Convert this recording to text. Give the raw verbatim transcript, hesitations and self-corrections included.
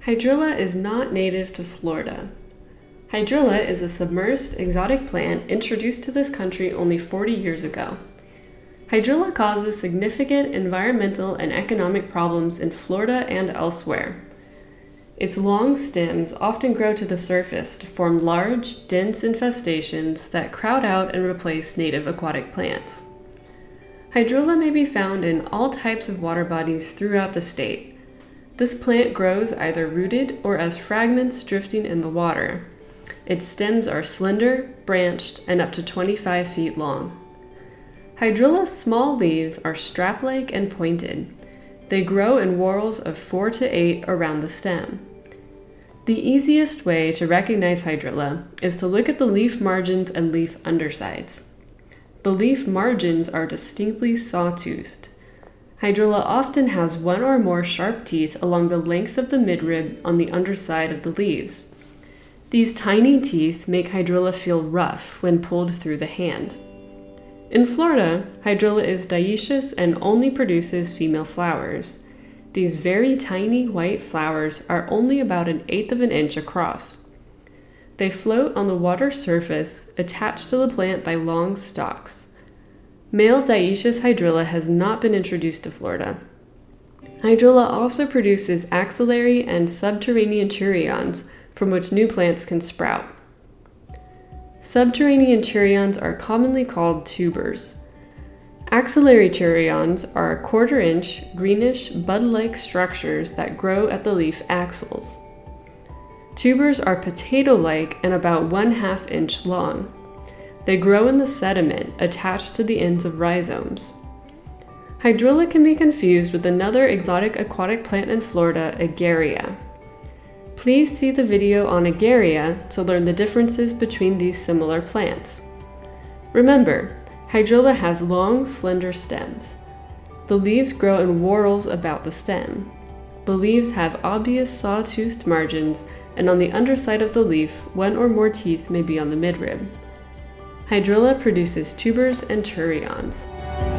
Hydrilla is not native to Florida. Hydrilla is a submersed exotic plant introduced to this country only forty years ago. Hydrilla causes significant environmental and economic problems in Florida and elsewhere. Its long stems often grow to the surface to form large, dense infestations that crowd out and replace native aquatic plants. Hydrilla may be found in all types of water bodies throughout the state. This plant grows either rooted or as fragments drifting in the water. Its stems are slender, branched, and up to twenty-five feet long. Hydrilla's small leaves are strap-like and pointed. They grow in whorls of four to eight around the stem. The easiest way to recognize hydrilla is to look at the leaf margins and leaf undersides. The leaf margins are distinctly sawtoothed. Hydrilla often has one or more sharp teeth along the length of the midrib on the underside of the leaves. These tiny teeth make hydrilla feel rough when pulled through the hand. In Florida, hydrilla is dioecious and only produces female flowers. These very tiny white flowers are only about an eighth of an inch across. They float on the water surface, attached to the plant by long stalks. Male dioecious hydrilla has not been introduced to Florida. Hydrilla also produces axillary and subterranean turions from which new plants can sprout. Subterranean turions are commonly called tubers. Axillary turions are quarter-inch, greenish, bud-like structures that grow at the leaf axils. Tubers are potato-like and about one-half inch long. They grow in the sediment attached to the ends of rhizomes. Hydrilla can be confused with another exotic aquatic plant in Florida, Agarria. Please see the video on Agarria to learn the differences between these similar plants. Remember, hydrilla has long, slender stems. The leaves grow in whorls about the stem. The leaves have obvious saw-toothed margins, and on the underside of the leaf, one or more teeth may be on the midrib. Hydrilla produces tubers and turions.